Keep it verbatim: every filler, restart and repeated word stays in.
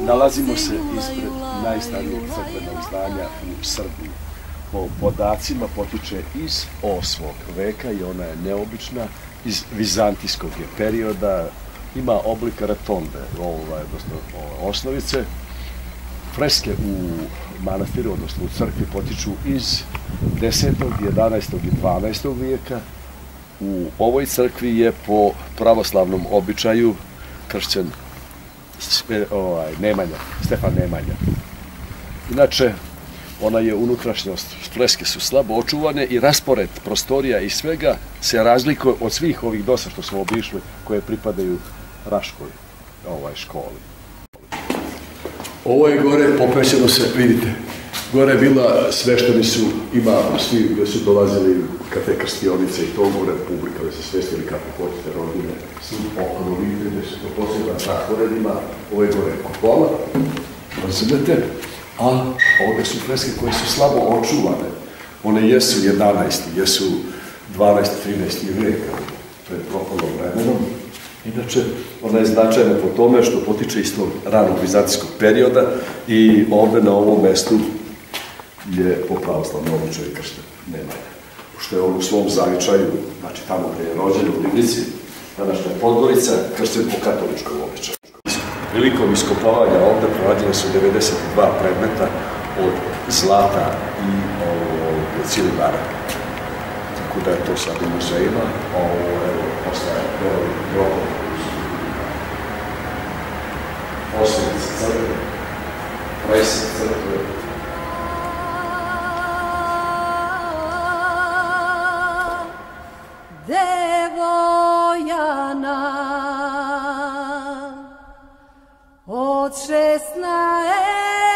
Nalazimo se ispred najstarijeg crkvenog zdanja u Srbiji. Po podacima potiče iz osmog veka i ona je neobična, iz vizantijskog je perioda, ima oblik rotonde, odnosno osnovice. Freske u manastiru, odnosno u crkvi, potiču iz desetog, jedanaestog i dvanaestog vijeka. U ovoj crkvi je po pravoslavnom običaju kršćen Nemanja, Stefan Nemanja. Inače, ona je unutrašnjost, freske su slabo očuvane i raspored prostorija i svega se razlikuje od svih ovih dosta što smo obišli, koje pripadaju Raškoj školi. Ovo je gore popećeno se, vidite, gore je bila, svešteni su, ima svi gde su dolazili kate krstionice i to gore publika, gde se svestili kako hoćete rodine, svi okolo vidite gde su to posebno raspored, ima ovo je gore kupola, razumete, a ovde su freske koje su slabo očuvane, one jesu jedanaesti, jesu dvanaesti, trinaesti veka, pred propolom vremenom. Inače, ona je značajna po tome što potiče iz tog ranog vizantijskog perioda i ovde na ovom mestu je po pravoslavnom običaju kršten Nemanja. Pošto je on u svom zavičaju, znači tamo gde je rođen u Livnici, današnja Podgorica, kršten po katoličkom običaju. Prilikom iskopavanja ovde pronađene su devedeset dva predmeta od zlata i cilibara. Tako da je to sad u muzejima, evo, ostaje deo grobova koji su osnovice crkve, presek crkve. Devojana od šesnaest